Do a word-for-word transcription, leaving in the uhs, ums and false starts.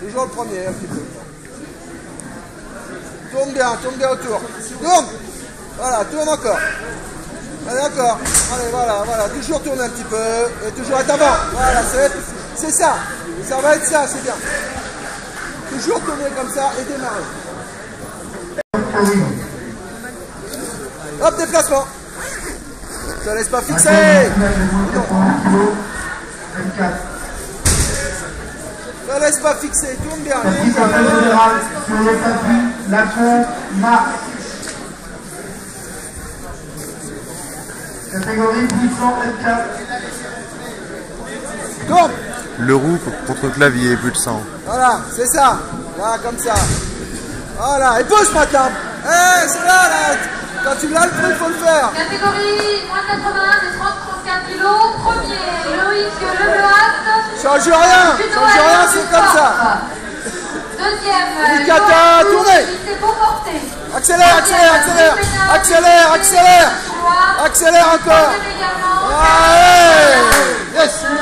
Toujours le premier, un petit peu. Tourne bien, tourne bien autour. Tourne. Voilà, tourne encore. Allez, encore. Allez, voilà, voilà. Toujours tourner un petit peu. Et toujours être avant. Voilà, c'est ça. Ça va être ça, c'est bien. Toujours tourner comme ça et démarrer. Hop, déplacement. Ne te laisse pas fixer. Ne te laisse pas fixer. Tourne bien. Catégorie puissant F quatre. Tourne. Le roux contre le clavier, plus de sang. Voilà, c'est ça. Là, comme ça. Voilà, et pousse maintenant. Eh, c'est là, là. Quand tu l'as le truc, il faut le faire. Catégorie moins de quatre-vingts, des trente à trente-quatre kilos. Premier, Loïc Lebloat. Change rien. Change rien, c'est comme ça. Deuxième, Mikata, tournez. c'est beau porté. Accélère, accélère, accélère. Accélère, accélère. Accélère encore. Troisième également. Allez. Yes.